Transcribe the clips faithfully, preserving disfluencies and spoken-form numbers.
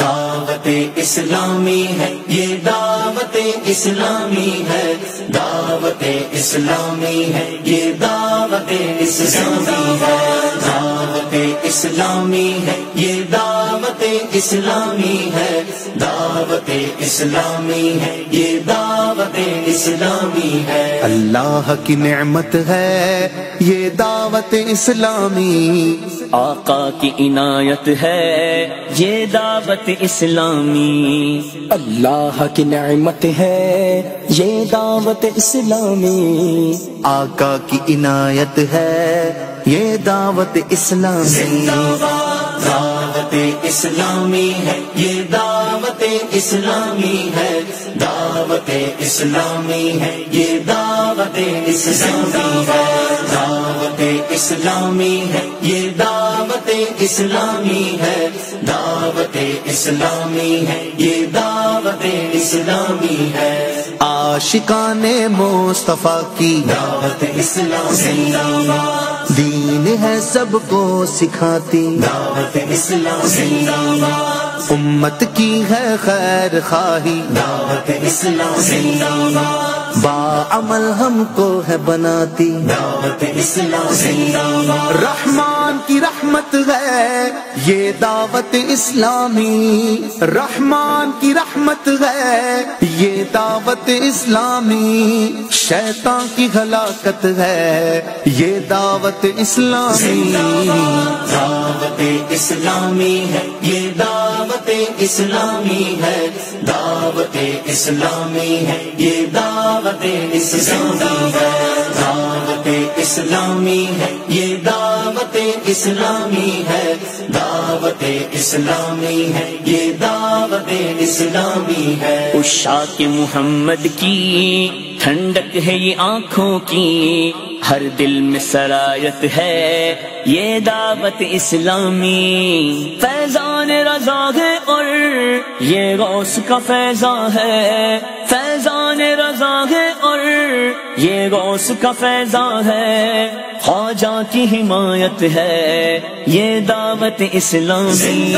دعوت اسلامی ہے، یہ دعوت اسلامی ہے، دعوت اسلامی ہے، یہ دعوت اسلامی ہے، دعوت اسلامی ہے، یہ دعوت اسلامی ہے، دعوت اسلامی ہے، یہ دعوت اسلامی ہے۔ اللہ کی نعمت ہے یہ دعوت اسلامی، آقا کی عنایت ہے یہ دعوت اسلامی، اللہ کی نعمت ہے یہ دعوت اسلامی، آقا کی عنایت ہے یہ دعوت اسلامی، دعوت اسلامی ہے، یہ دعوت اسلامی ہے، دعوت اسلامی ہے، یہ دعوت اسلامی ہے، دعوت اسلامی ہے، یہ دعوت اسلامی ہے، دعوت اسلامی ہے، یہ دعوت اسلامی ہے۔ عاشقان مصطفیٰ کی دعوت اسلامی، دین ہے سب کو سکھاتی، دعوت اسلامی، امت کی ہے خیر خواہی، دعوت اسلامی، باعمل ہم کو ہے بناتی، دعوت اسلامی، رحمان کی رحمت ہے یہ دعوت اسلامی، رحمان کی رحمت ہے یہ دعوت اسلامی، شیطان کی ہلاکت ہے یہ دعوت اسلامی، دعوت اسلامی ہے، یہ دعوت اسلامی ہے، دعوت اسلامی ہے، یہ دعوت اسلامی ہے، دعوت اسلامی ہے، یہ دعوت اسلامی ہے، دعوت اسلامی ہے، یہ دعوت اسلامی ہے۔ عشاق محمد کی ٹھنڈک ہے یہ آنکھوں کی، ہر دل میں سرایت ہے یہ دعوت اسلامی، فیضان رضا ہے اور یہ غوث کا فیضان ہے، فیضان رضا ہے اور یہ غوث کا فیضان ہے، خواجہ کی حمایت ہے یہ دعوت اسلامی،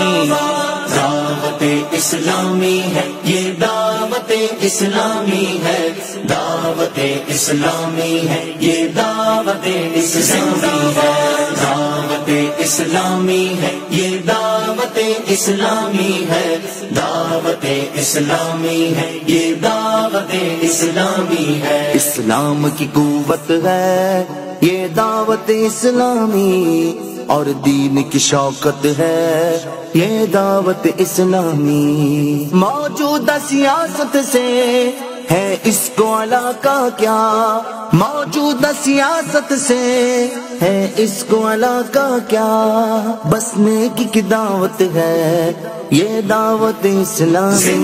دعوت اسلامی ہے، یہ دعوت اسلامی ہے، دعوت اسلامی ہے، یہ دعوت اسلامی ہے، دعوت اسلامی ہے، یہ دعوت اسلامی ہے، دعوت اسلامی ہے، یہ دعوت اسلامی ہے۔ اسلام کی قوت ہے یہ دعوت اسلامی، اور دین کی شوکت ہے یہ دعوت اسلامی، موجودہ سیاست سے ہے اس کو علاقہ کیا، موجودہ سیاست سے ہے اس کو علاقہ کیا، بس نیکی کی دعوت ہے یہ دعوت اسلامی،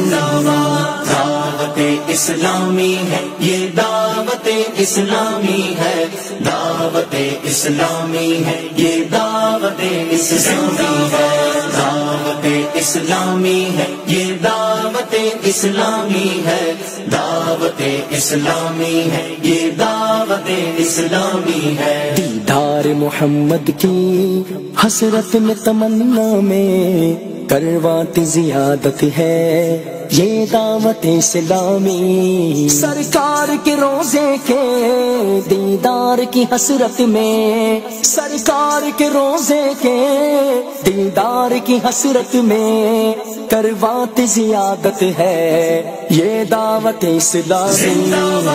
دعوت اسلامی ہے، یہ دعوت اسلامی ہے، دعوت اسلامی ہے، یہ دعوت اسلامی ہے، دعوت اسلامی ہے، یہ دعوت اسلامی ہے، دعوت اسلامی ہے، یہ دعوت اسلامی ہے۔ دیدار محمد کی حسرت میں تمنا میں کرواتی زیادت ہے یہ دعوت اسلامی، سرکار کے روزے کے دیدار کی حسرت میں، سرکار کے روزے کے دیدار کی حسرت میں کرواتی زیادت ہے یہ دعوت اسلامی،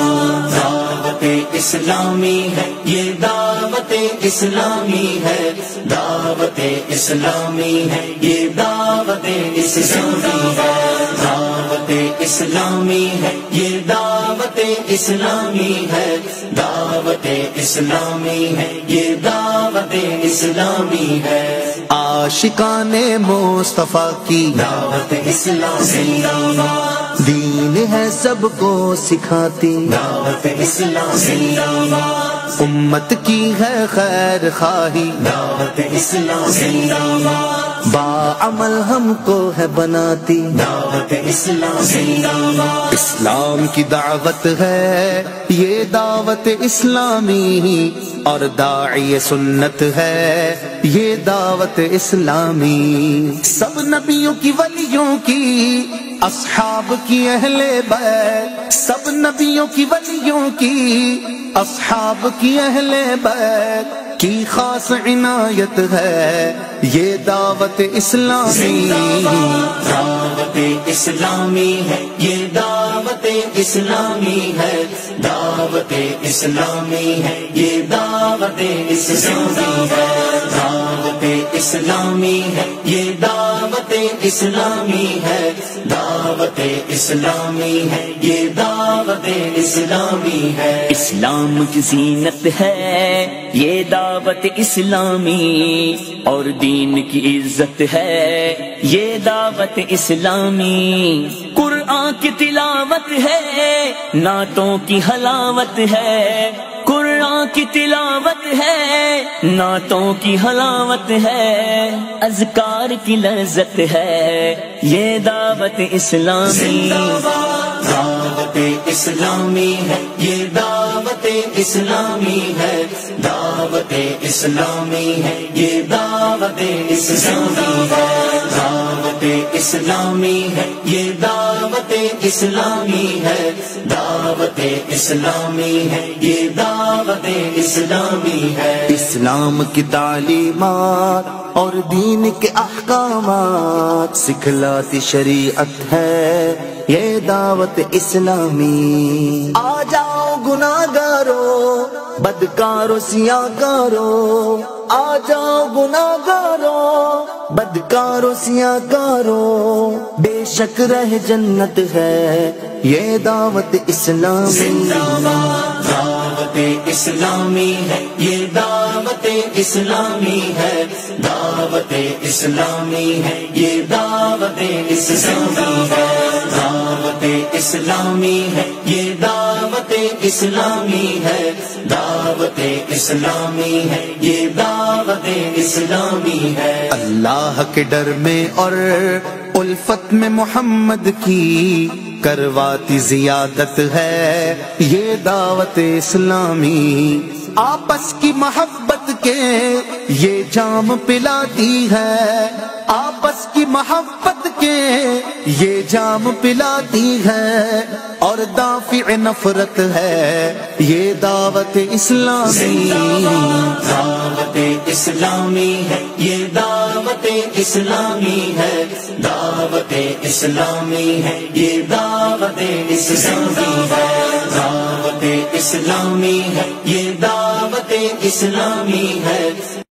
دعوت اسلامی ہے، یہ دعوت اسلامی ہے، دعوت اسلامی ہے، یہ دعوت اسلامی ہے، دعوت اسلامی ہے، یہ دعوت اسلامی ہے، دعوت اسلامی ہے، یہ دعوت اسلامی ہے۔ عاشقان مصطفیٰ کی دعوت اسلامی، دین ہے سب کو سکھاتی، دعوت اسلامی، امت کی ہے خیر خواہی، دعوت اسلام زندہ باد، باعمل ہم کو ہے بناتی، دعوت اسلام زندہ باد، اسلام کی دعوت ہے یہ دعوت اسلامی، اور داعی سنت ہے یہ دعوت اسلامی، سب نبیوں کی ولیوں کی اصحاب کی اہل بیت، سب نبیوں کی ولیوں کی اصحاب کی اہل بیت کی خاص عنایت ہے یہ دعوت اسلامی، دعوت اسلامی ہے یہ دعوت اسلامی ہے، دعوت اسلامی ہے یہ دعوت اسلامی ہے، دعوت اسلامی ہے یہ دعوت اسلامی ہے، دعوت اسلامی ہے یہ دعوت اسلامی ہے، اسلام کی زینت ہے یہ دعوت اسلامی، اور دین کی عزت ہے یہ دعوت اسلامی، قرآن کی تلاوت ہے نعتوں کی حلاوت ہے، قرآن کی تلاوت ہے نعتوں کی حلاوت ہے، اذکار کی لذت ہے یہ دعوت اسلامی، دعوت اسلامی ہے یہ دعوت اسلامی ہے، دعوت اسلامی ہے یہ دعوت اسلامی ہے، دعوت اسلامی ہے یہ دعوت اسلامی ہے، دعوت اسلامی ہے یہ دعوت اسلامی ہے، اسلام کی تعلیمات اور دین کے احکامات سکھلاتی شریعت ہے یہ دعوت اسلامی، آ جاؤ گناہگارو بدکارو سیاکارو، آ جاؤ گناہگارو بدکارو سیاکارو، بے شک رہ جنت ہے یہ دعوت اسلامی، دعوت اسلامی ہے یہ دعوت اسلامی ہے، دعوت اسلامی ہے یہ دعوت اسلامی ہے، دعوت اسلامی ہے یہ دعوت اسلامی ہے، دعوت اسلامی ہے یہ دعوت اسلامی ہے، اللہ کے ڈر میں اور الفت میں محمد کی کرواتی زیادت ہے یہ دعوت اسلامی، آپس کی محبت کے یہ جام پلاتی ہے، آپس کی محبت کے یہ جام پلاتی ہے، اور دافع نفرت ہے یہ دعوت اسلامی، دعوت اسلامی ہے یہ دعوت اسلامی ہے، دعوت اسلامی ہے یہ دعوت اسلامی ہے، دعوت اسلامی ہے یہ دعوت اسلامی ہے۔